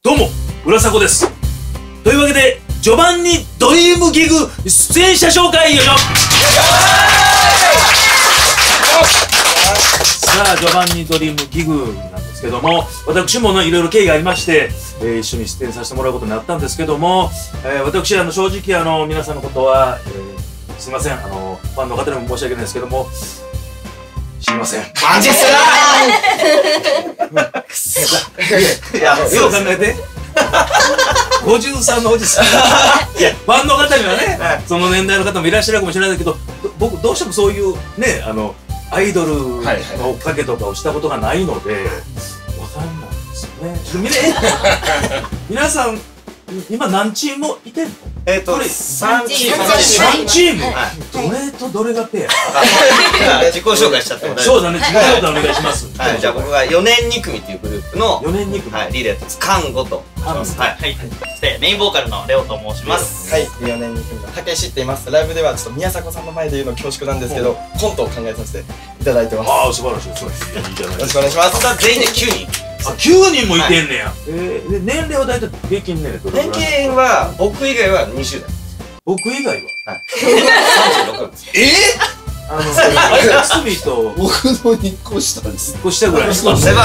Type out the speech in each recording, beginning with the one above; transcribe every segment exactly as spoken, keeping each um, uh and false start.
どうも、浦迫です。というわけで、ジョバンニドリームギグ出演者紹介よいしょ。さあ、ジョバンニドリームギグなんですけども、私もね、いろいろ経緯がありまして、えー、一緒に出演させてもらうことになったんですけども、えー、私、あの、正直、あの、皆さんのことは、えー、すいません、あの、ファンの方にも申し訳ないですけども、知りません。 マジっすかーいや、よう考えて。ごじゅうさんのおじさん。いや、ファンの方にはね、その年代の方もいらっしゃるかもしれないけど、僕、どうしてもそういうね、あの、アイドルの追っかけとかをしたことがないので、わかんないですよね。皆さん、今何チームいてんの？ えっと、さんチーム。 さんチーム？どれとどれがペア？自己紹介しちゃっても大丈夫？ そうだね、自己紹介お願いします。 はい、じゃあ僕がよねんに組っていうグループのよねんに組、 リーダーです。カンゴと申します。はい。 そしてメインボーカルのレオと申します。 はい、よねんに組のたけしって言います。ライブではちょっと宮迫さんの前で言うの恐縮なんですけど、コントを考えさせていただいてます。 ああ、素晴らしい、素晴らしい。いいじゃないよろしくお願いします。 本当は全員できゅうにん。 あ、きゅうにんもいてんねや。えー、で年齢は大体平均年齢どれ年ぐらい？ 齢は僕以外はにじゅうだい。 僕以外は？ はい。さんじゅうろくです。 えあの、あいつみと僕のにこ下です。 いっこ下ぐらい。 そうですね。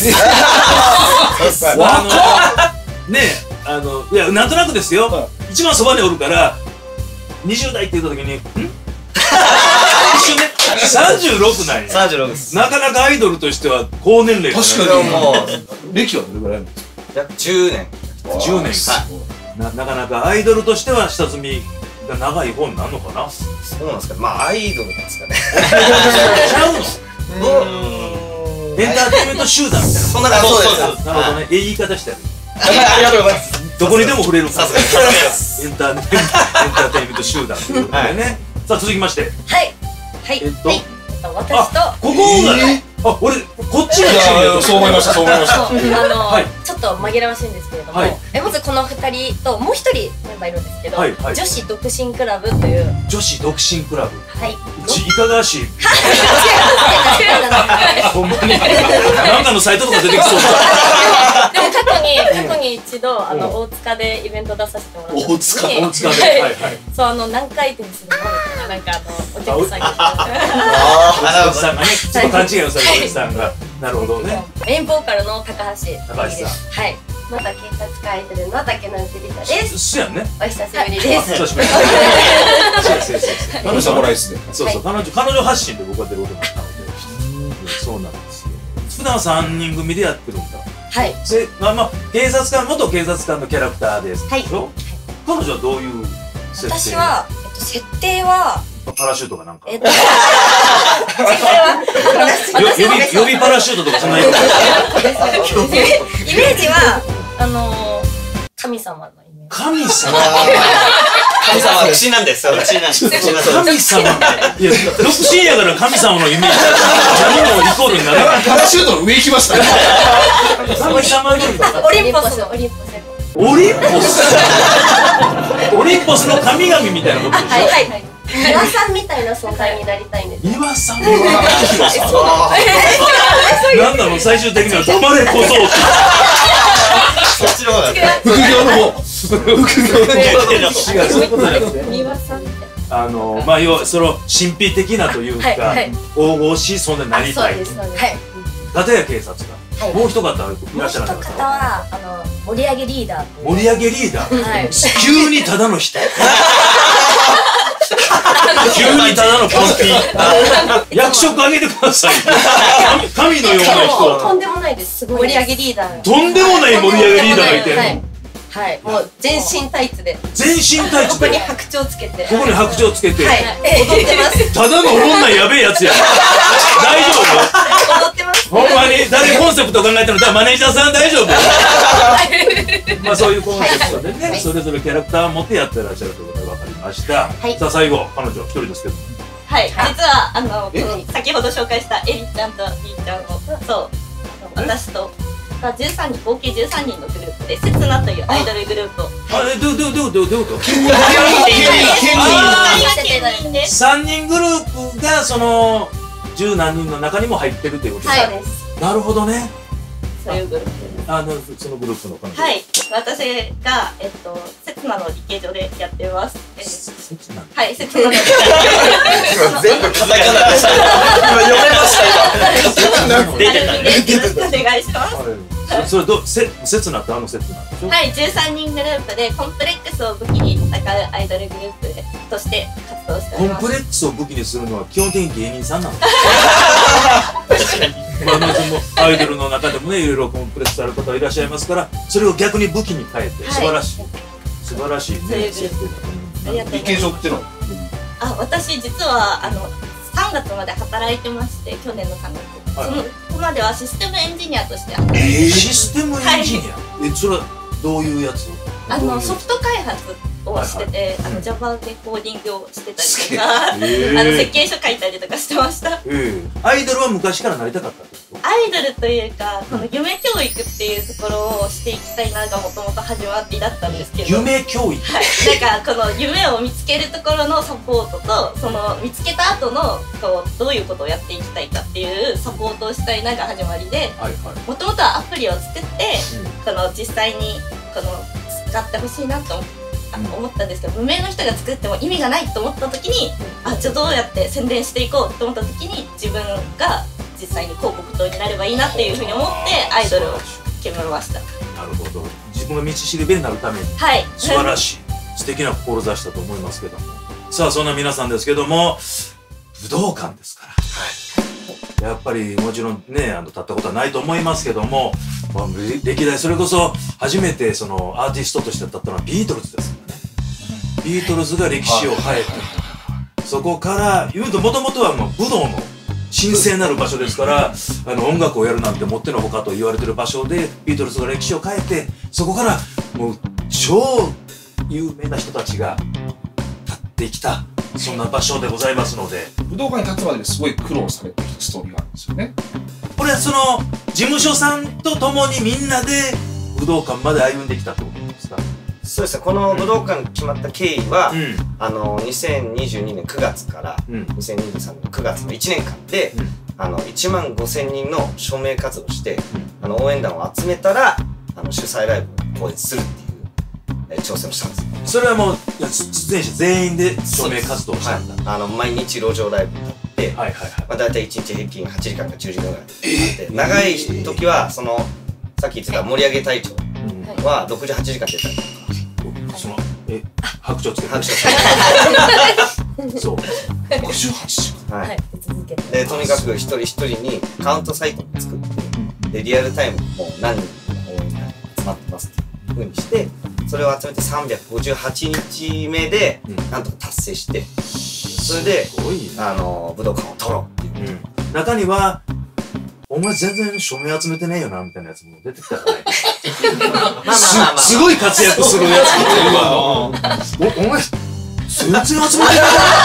あの、ねえ、あの、いや、なんとなくですよ。一番そばにおるから、にじゅう代って言った時に、ん一瞬ね、さんじゅうろくなんや。 さんじゅうろくです。 なかなかアイドルとしては高年齢。 確かにもう歴はどれぐらいなんですか？ 約じゅうねん。 じゅうねんか。な、なかなかアイドルとしては下積みが長い方になるのかな。 そうなんですかね。まあアイドルなんですかね。 ちゃうの？エンターテインメント集団みたいな。 そんな感じです。 なるほどね。ええ言い方してある。 ありがとうございます。 どこにでも触れるから。 さすがです。 エンターテインメント、エンターテインメント集団ということでね。さあ続きまして。 はいはいえっと、 私とここがね、あ、俺こっちがそう思いました、そう思いました。 あのちょっと紛らわしいんですけれども、えまずこのふたりともうひとりメンバーいるんですけど、女子独身クラブという女子独身クラブ。 はい。 いかがわしい。ほんまになんかのサイトとか出てきそうだ。 でも過去に過去に一度あの大塚でイベント出させてもらった時に、 大塚大塚で、はいはい。 そうあの何回転するのみたいななんかあのお客さんがああ、お客さんがね、ちょっと勘違いをされたお客さんが、なるほどね。 メインボーカルの高橋高橋さん。 はい。また警察官アイドルの竹野内梨沙です。 すやんね。 お久しぶりです。 久しぶり。 彼女もらいですね。 そうそう、彼女彼女発信で僕は出ることになったので、そうなんですよ。普段さんにん組でやってるんだ。 はい。 せ、まあまあ警察官元警察官のキャラクターです。 はい。 彼女はどういう設定？ 私はえっと設定はパラシュートかなんか。 えっと予備予備パラシュートとかそんなイメージはあの神様のイメージ。 神様。 神様は口なんですよ。口なんです。 神様。いや、独身やから神様のイメージ。何もイコールにならない。 パラシュートの上行きましたね。 神様のオリンポスオリンポスオリンポスオリンポスの神々みたいなことでしょ。 はいはいはい。岩さんみたいな存在になりたいんです。 岩さん。なんだろう、最終的には黙れ小僧。 そっちの方だ。 副業の方。副業の方。 違う、そういうことじゃなくて。 岩さんみたいあの、まあ、要は、その神秘的なというか、神々しい存在になりたい。 そうです。はい。 片や警察官。もう一方いらっしゃらなかった。 方はあの盛り上げリーダー。 盛り上げリーダー。 はい。 急にただの人。急にただのポンピー。役職あげてください。神のような人。 とんでもないです。すごい盛り上げリーダー。 とんでもない盛り上げリーダーがいてる。 はい。もう全身タイツで。 全身タイツで。 ここに白鳥つけて。 ここに白鳥つけて。 はい。踊ってます。 ただのおもんないやべえやつや。大丈夫？ 踊ってます。 ほんまに誰コンセプト考えたの？だマネージャーさん大丈夫？まあそういうコンセプトでね、それぞれキャラクターを持ってやってらっしゃるということが分かりました。さあ最後彼女一人ですけど。 はい。実はあの先ほど紹介したエリちゃんとリーちゃんをそう私と。じゅうさんにん合計じゅうさんにんのグループでせつなというアイドルグループをあれどうどうどうどうどういうこと？さんにんグループがその十何人の中にも入ってるということですか？ そうです。 なるほどね。 そういうグループです。 あのそのグループの彼女。 はい、私がえっと刹那の理系所でやってます。 刹那。 はい、刹那の理系今全部カタカナでした。今読めました今。 出てたね。 よろしくお願いします。 それどせ刹那ってあの刹那でしょ。 はい、じゅうさんにんグループでコンプレックスを武器に戦うアイドルグループとして活動しておコります。 ンプレックスを武器にするのは基本的に芸人さんなの。まあ、まずもアイドルの中でもね、いろいろコンプレックスある方いらっしゃいますから、それを逆に武器に変えて、素晴らしい、素晴らしいね。 理系所っての？あ、私実はあのさんがつまで働いてまして、去年のさんがつ。そのここまではシステムエンジニアとして働いてます。 システムエンジニア？え、それはどういうやつ？ あのソフト開発をしてて、あの Java でコーディングをしてたりとか、あの設計書書いたりとかしてました。 アイドルは昔からなりたかったってこと？ アイドルというか、この夢教育っていうところをしていきたいながもともと始まりだったんですけど。 夢教育？ はい。なんかこの夢を見つけるところのサポートと、その見つけた後のこうどういうことをやっていきたいかっていうサポートをしたいなが始まりで、もともとはアプリを作って、この実際にこの使ってほしいなと思ったんですけど、無名の人が作っても意味がないと思った時に、あ、じゃあどうやって宣伝していこうと思った時に、自分が実際に広告塔になればいいなっていうふうに思ってアイドルを決めました。 なるほど。自分が道しるべになるために、 はい、 素晴らしい素敵な志だと思いますけども。さあ、そんな皆さんですけども、武道館ですから、やっぱりもちろんね、あの立ったことはないと思いますけども、まあ、歴代それこそ初めてそのアーティストとして立ったのはビートルズですよね。ビートルズが歴史を変えて、そこから言うともともとはもう武道の神聖なる場所ですから、あの音楽をやるなんてもってのほかと言われてる場所でビートルズが歴史を変えて、そこからもう超有名な人たちが立ってきた、そんな場所でございますので、 武道館に立つまでにすごい苦労されてきたストーリーがあるんですよね。 これはその事務所さんと共にみんなで武道館まで歩んできたってことですか？ そうですね、この武道館決まった経緯は、 うん、 あのにせんにじゅうにねんくがつからにせんにじゅうさんねんくがつのいちねんかんで、うん、あのいちまんごせんにんの署名活動して、うん、あの応援団を集めたらあの主催ライブを公演するっていう、えー、挑戦をしたんです。 それはもう出演者全員で署名活動をしたんだ。 はい、あの毎日路上ライブに立って、まあ大体いちにち平均はちじかんからじゅうじかんぐらい立って、えー、長い時はそのさっき言ってた盛り上げ隊長はろくじゅうはちじかん出たりとか。 そのえ白鳥つけて白鳥つけてそうろくじゅうはちじかん、 はい、でとにかく一人一人にカウントサイトを作ってでリアルタイムもう何人の応援が集まってますっていうふうにしてそれを集めてさんびゃくごじゅうはちにちめでなんとか達成してそれであの武道館を取ろうっていう、 うん、中にはお前全然署名集めてねえよなみたいなやつも出てきたらねすごい活躍するやつもいるわお前全然集めてない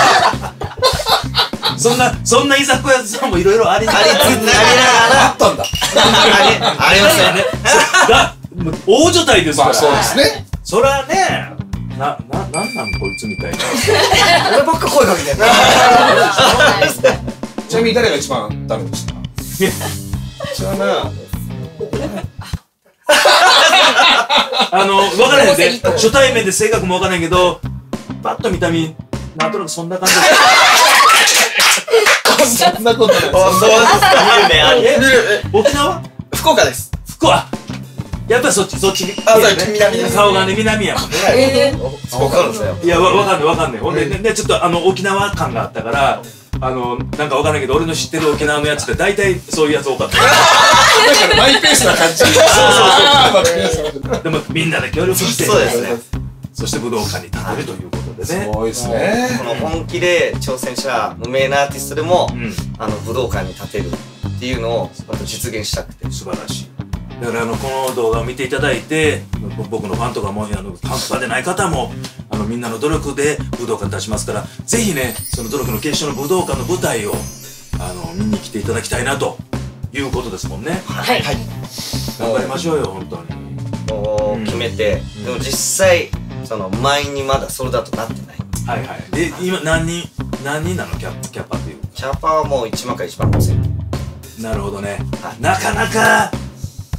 そんなそんな居酒屋さんもいろいろありながらあったんだありますよね大所帯ですからそうですねそりゃねな、な、なんなんこいつみたいな俺ばっか声かけてんなちなみに誰が一番ダメでした一番なあの、わからへんで、初対面で性格もわからへんけど、パッと見た目、なんとなくそんな感じそんなことない。そうですか。見るね、ある。 沖縄？ 福岡です。 福岡。やっぱりそっち、そっち。 あ、そう、南です。 顔がね、南やもんね。 えぇ。わかるんですよ。 いや、わかんない、わかんない。ほんで、ね、ちょっとあの、沖縄感があったから、あの、なんかわかんないけど、俺の知ってる沖縄のやつって大体そういうやつ多かった。 なんかマイペースな感じ。そうそうそう。でもみんなで協力して。 そうですね。 そして武道館に立てるということでね。 すごいですね。 この本気で挑戦した無名なアーティストでも、あの武道館に立てるっていうのを実現したくて。 素晴らしい。だからあのこの動画を見ていただいて、僕のファンとかも、あのファンでない方も、あのみんなの努力で武道館に立ちますから、ぜひね、その努力の結晶の武道館の舞台をあの見に来ていただきたいなということですもんね。 はい。 頑張りましょうよ本当に。 もう決めて、でも実際その満員にまだソールドアウトなってない。 はいはい。で今何人何人なのキャキャパというか。 キャパはもういちまんからいちまんごせん。 なるほどね。なかなか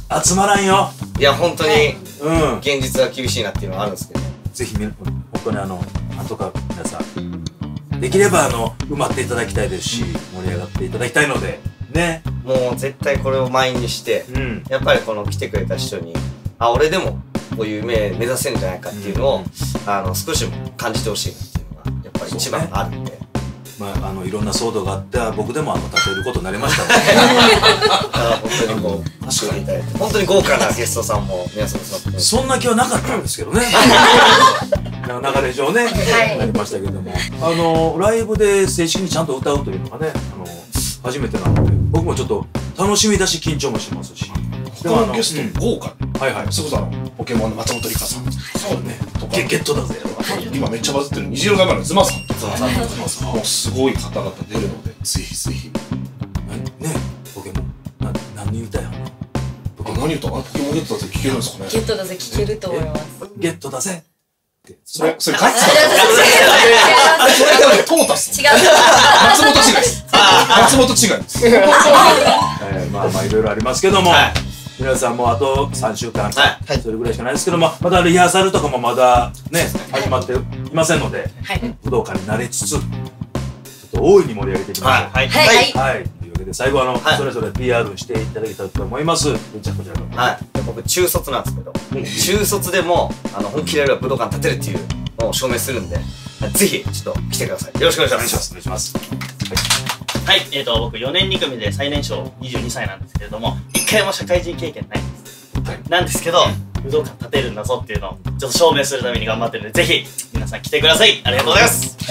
集まらんよ。 いや本当にうん。 現実は厳しいなっていうのはあるんですけど、 ぜひみ本当にあのなんとか皆さんできればあの埋まっていただきたいですし、盛り上がっていただきたいのでね。 もう絶対これを前にして、 うん。 やっぱりこの来てくれた人に、あ、俺でもこういう夢目指せるんじゃないかっていうのを、あの少しでも感じてほしいなっていうのがやっぱり一番あるんで。 まあ、あのいろんな騒動があって僕でもあの立てることになりましたので本当にこう確かにいただいて本当に豪華なゲストさんも皆さん集まってそんな気はなかったんですけどね流れ上ね、はい、なりましたけども、あのライブで正式にちゃんと歌うというのがね、あの初めてなので僕もちょっと楽しみだし緊張もしますし、 他のゲスト豪華、はいはい、それこそあのポケモンの松本梨香さん、 そうね、ゲゲットだぜ、 今めっちゃバズってる虹色だからズマさん、ズマさんもうすごい方々出るのでぜひぜひね、ポケモンな何人歌やんの？ 何歌？ポケモンゲットだぜ聞けるんですかね？ ゲットだぜ聞けると思います。 ゲットだぜ。 それそれ勝つ。それ多分トータス。 違う。 松本違いです。松本違いです。 まあまあいろいろありますけども。皆さんもあとさんしゅうかん、はい、それぐらいしかないですけども、まだリハーサルとかもまだね、始まっていませんので、はい、武道館に慣れつつ、ちょっと大いに盛り上げていきましょう。 はい、 はい、はい、というわけで最後あの、はい、それぞれ ピーアール していただきたいと思います。じゃあこちらの。 はい、僕中卒なんですけど、中卒でもあの本気でやれば武道館建てるっていうのを証明するんで、ぜひちょっと来てください。よろしくお願いします。 お願いします。 はい、えーと、僕よねんに組で最年少にじゅうにさいなんですけれども、一回も社会人経験ないんです。はい、なんですけど、武道館建てるんだぞっていうのをちょっと証明するために頑張ってるので、ぜひ皆さん来てください。ありがとうございます。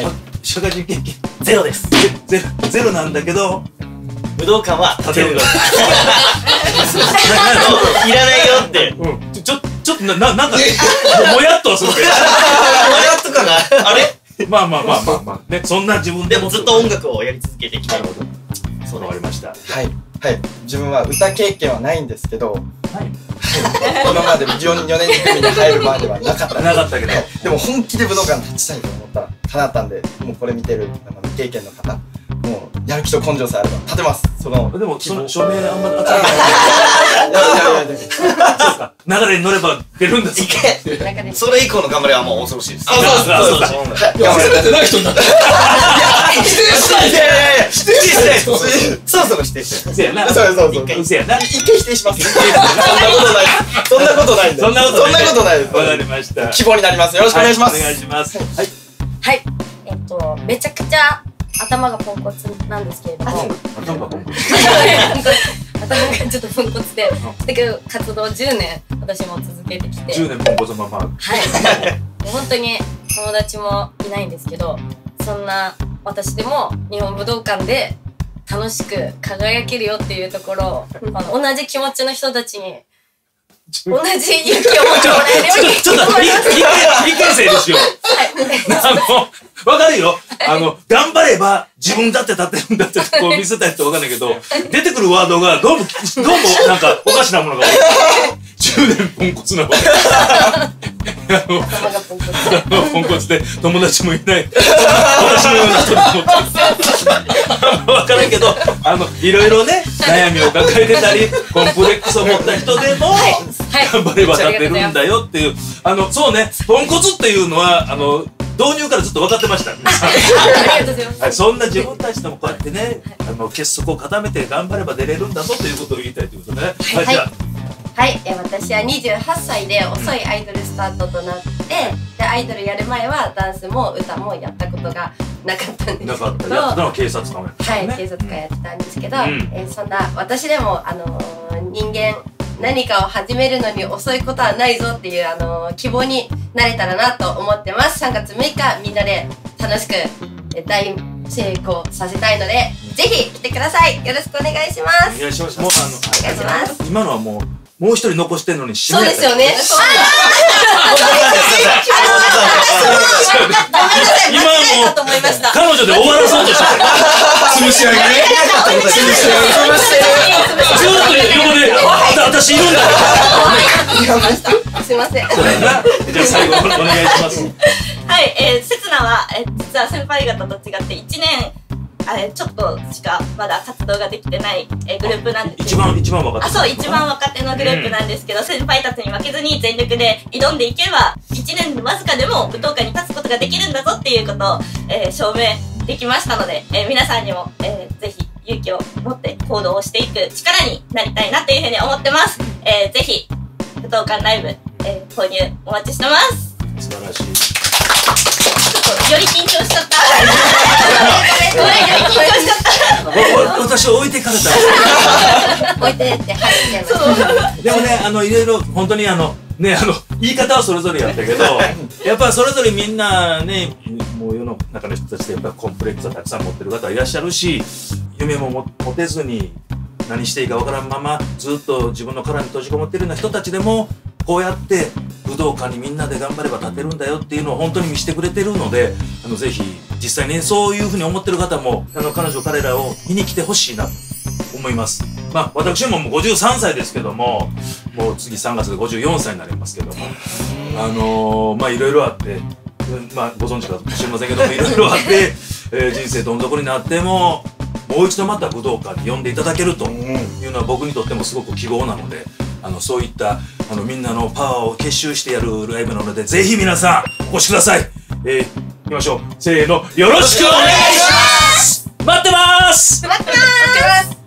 はい、社会人経験ゼロです。 ゼロ、ゼロなんだけど、 武道館は建てるの。いらないよって。 うん、ちょ、ちょっとな、な、なんか、もやっとはするけど。もやっとかなあれまあまあまあまあまあね、そんな自分でもずっと音楽をやり続けていきたい。 そうわかりました。 はいはい自分は歌経験はないんですけど、はい今までよねんに組に入るまではなかったなかったけど、 でも本気で武道館立ちたいと思ったら叶ったんで、もうこれ見てる未経験の方、もうやる気と根性さえあれば立てます。そのでもその署名あんま集めない。流れに乗れば出るんです。 それ以降の頑張りはもう恐ろしいです。 あ、そうそうそう。頑張れてない人になった。いや、否定しない。 いやいやいや、否定しない。そろそろ否定して。 うせやな。 そうそうそう。 うせやな。 一回否定します。そんなことない。そんなことない。 そんなことない。 そんなことない。 わかりました。 希望になります。よろしくお願いします。 お願いします。はい。 はい。えっとめちゃくちゃ頭がポンコツなんですけれども。 頭がポンコツ。 頭がちょっとポンコツで、だけど活動じゅうねん私も続けてきて。 じゅうねんポンコツのまま。 はい。本当に友達もいないんですけど、そんな私でも日本武道館で楽しく輝けるよっていうところを、あの同じ気持ちの人たちに同じ勇気を持ってもらえるようにちょっと理解生ですよ。あのわかるよ。あの頑張れば自分だって立てるんだってこう見せたりってわかんないけど、出てくるワードがどうもどうもなんかおかしなものが多い。じゅうねんポンコツなわけ。ポンコツで友達もいない。私のような人だと思ってわからんけど、あのいろいろね悩みを抱えてたりコンプレックスを持った人でも頑張れば立てるんだよっていう、あのそうね、ポンコツっていうのはあの導入からずっと分かってました。 ありがとうございます。 はい、そんな自分たちでもこうやってね、あの結束を固めて頑張れば出れるんだぞということを言いたいということでね。はい、じゃあ。 はい、え私はにじゅうはっさいで遅いアイドルスタートとなって、でアイドルやる前はダンスも歌もやったことがなかったんですけど、 なかった。やってたのは警察官をやってたはい、 ね。 警察官やってたんですけど、 うんえーそんな私でもあのー人間何かを始めるのに遅いことはないぞっていうあのー希望になれたらなと思ってます。さんがつむいかみんなで楽しくえ大成功させたいので、ぜひ来てください。よろしくお願いします。 お願いします。もうあのお願いします。 今のはもうもう一人残してんのに締そうめですよね。そう今もうと思いました。 彼女で終わらそうとしてた。 潰し合いがね。潰し合い。 ずっと横であ私いるんだ。 すいません。 そうやな。じゃあ最後お願いします。 はい、えー、せつなは、えー、実は先輩方と違っていちねんあれちょっとしかまだ活動ができてないえグループなんです一番一番若手。 あ、そう、一番若手のグループなんですけど、先輩たちに負けずに全力で挑んでいけば、いちねんわずかでも武道館に立つことができるんだぞっていうことを、えー、証明できましたので、えー、皆さんにも、えー、ぜひ勇気を持って行動をしていく力になりたいなというふうに思ってます。えー、ぜひ武道館ライブ、えー、購入お待ちしてます。 素晴らしい。 ちょっとより緊張しちゃった。ごめん、より緊張しちゃった。 私置いてかれた。 置いてって入っちゃいました。 でもね、あのいろいろ本当にあのね、あの言い方はそれぞれやったけど、やっぱりそれぞれみんなね、もう世の中の人たちでやっぱりコンプレックスをたくさん持ってる方いらっしゃるし、夢も持てずに何していいかわからんままずっと自分の殻に閉じこもっているような人たちでも、こうやって武道館にみんなで頑張れば立てるんだよっていうのを本当に見せてくれてるので、あのぜひ実際に、ね、そういうふうに思ってる方もあの彼女彼らを見に来てほしいなと思います。まあ私ももうごじゅうさんさいですけども、もう次さんがつでごじゅうよんさいになりますけども、あのー、まあいろいろあって、まあご存知かもしれませんけども、いろいろあって、えー、人生どん底になってももう一度また武道館に呼んでいただけるというのは僕にとってもすごく希望なので、あのそういったあのみんなのパワーを結集してやるライブなので、ぜひ皆さんお越しください。えー、行きましょう。せーの、よろしくお願いします。待ってます。 待ってます。